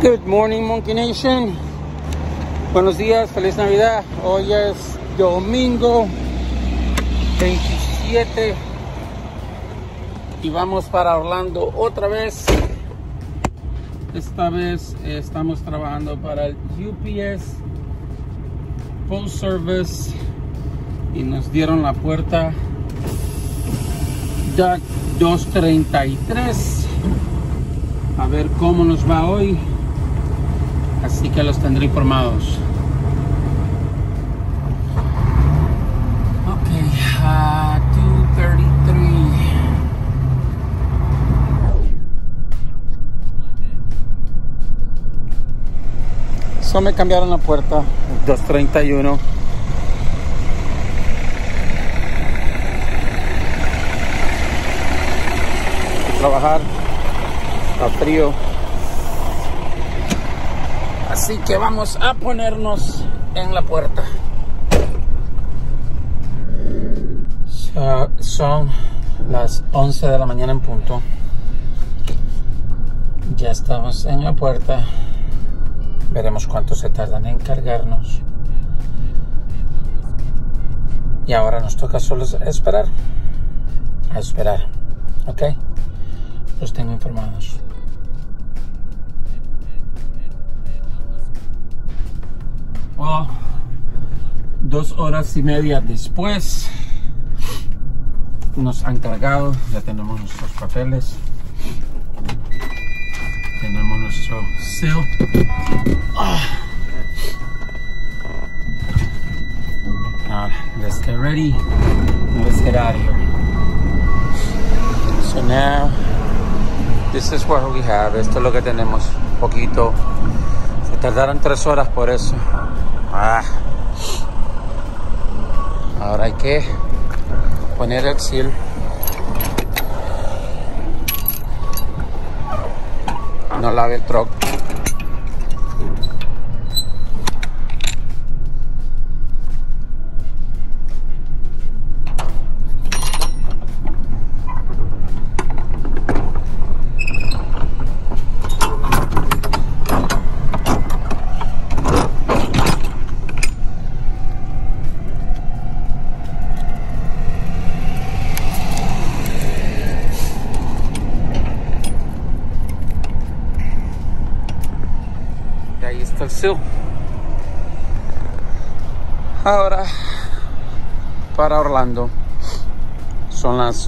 Good morning, Monkey Nation. Buenos días, feliz Navidad. Hoy es domingo 27 y vamos para Orlando otra vez. Esta vez estamos trabajando para el UPS Post Service y nos dieron la puerta DUC 233. A ver cómo nos va hoy. Así que los tendré informados. Ok, 233. So me cambiaron la puerta, 231. Hay que trabajar, está frío. Así que vamos a ponernos en la puerta. Son las 11 de la mañana en punto. Ya estamos en la puerta. Veremos cuánto se tardan en cargarnos. Y ahora nos toca solo esperar. A esperar. ¿Ok? Los tengo informados. Well, 2 horas y media después nos han cargado. Ya tenemos nuestros papeles, tenemos nuestro seal. Now let's get ready and let's get out of here. So now this is what we have. Esto es lo que tenemos, poquito. Se tardaron 3 horas por eso. Ahora hay que poner el seal. No lave el truck. Ahí está el seal. Ahora para Orlando son las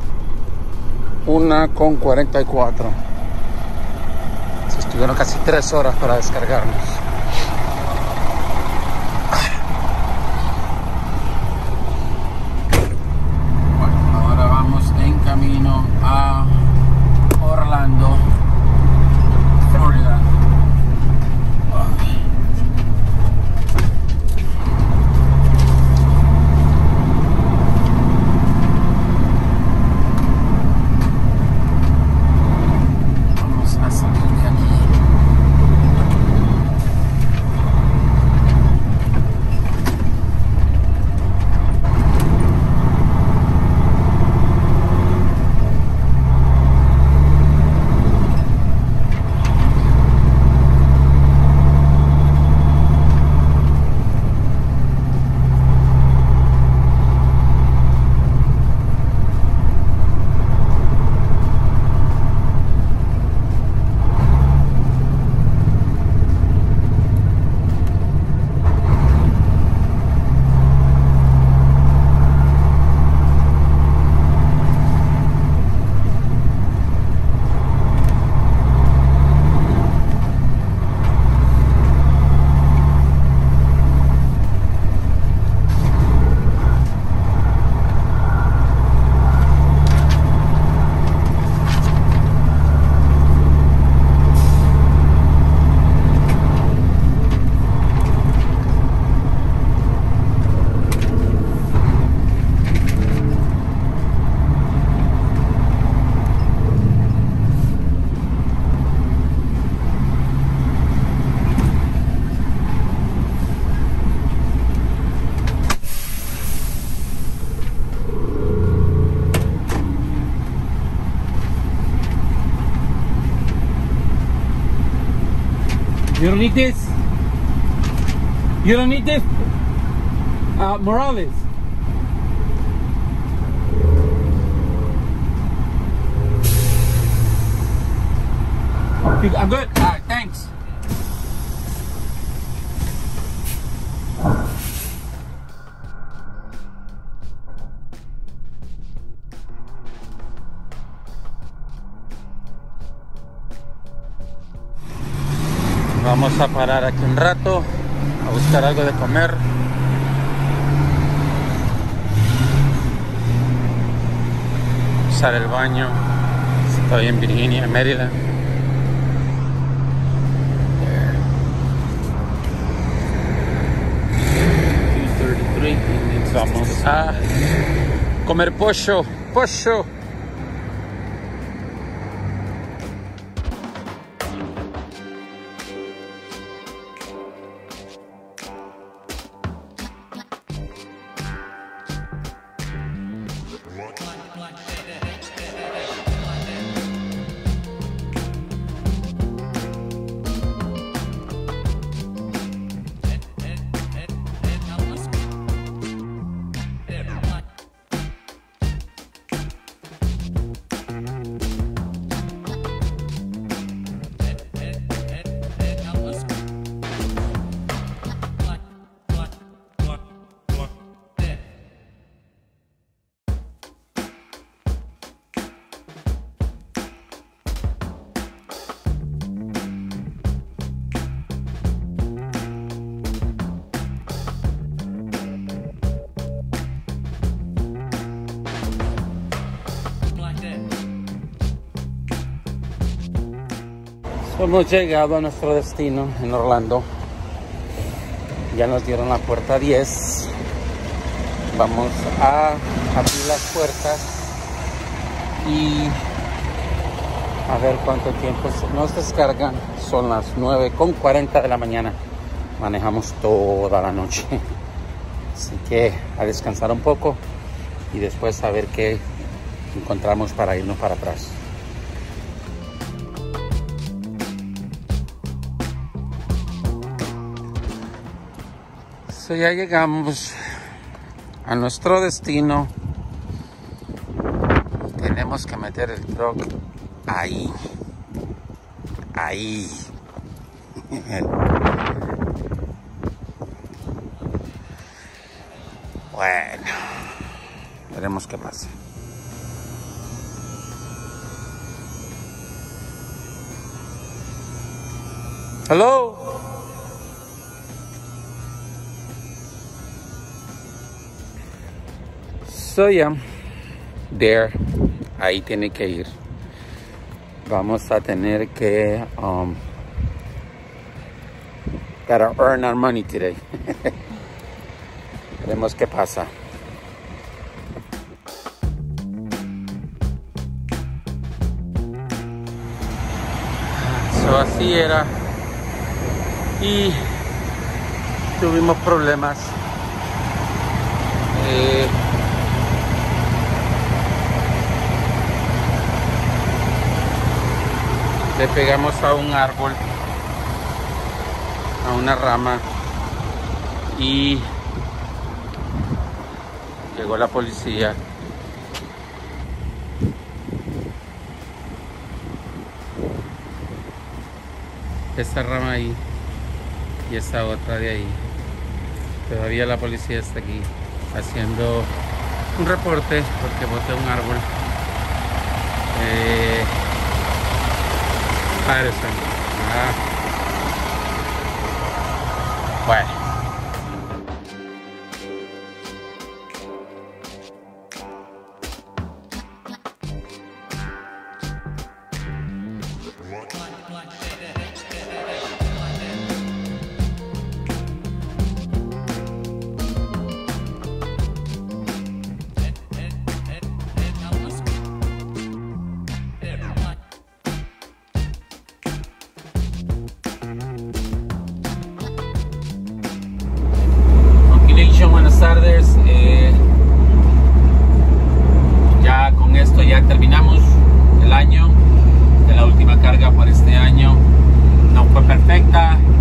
1:44. Se estuvieron casi 3 horas para descargarnos. Bueno, ahora vamos en camino a Orlando, Florida. You don't need this? You don't need this? Morales. I'm good. Thanks. Vamos a parar aquí un rato a buscar algo de comer. Usar el baño. Estoy en Virginia, Mérida. Vamos a comer pollo. Hemos llegado a nuestro destino en Orlando. Ya nos dieron la puerta 10. Vamos a abrir las puertas y a ver cuánto tiempo nos descargan. Son las 9:40 de la mañana. Manejamos toda la noche. Así que a descansar un poco y después a ver qué encontramos para irnos para atrás. Ya llegamos a nuestro destino. Tenemos que meter el truck ahí. Bueno, veremos qué pasa. Hello. So yeah, there, ahí tiene que ir. Vamos a tener que gotta earn our money today. Veremos qué pasa. So así era y tuvimos problemas. Le pegamos a un árbol, a una rama, y llegó la policía. Esta rama ahí y esta otra de ahí. Todavía la policía está aquí haciendo un reporte porque boté un árbol. Bueno. Buenas tardes. Ya con esto ya terminamos el año. De la última carga por este año no fue perfecta.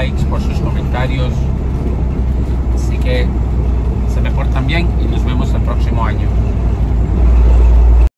likes, por sus comentarios. Así que se me portan bien y nos vemos el próximo año.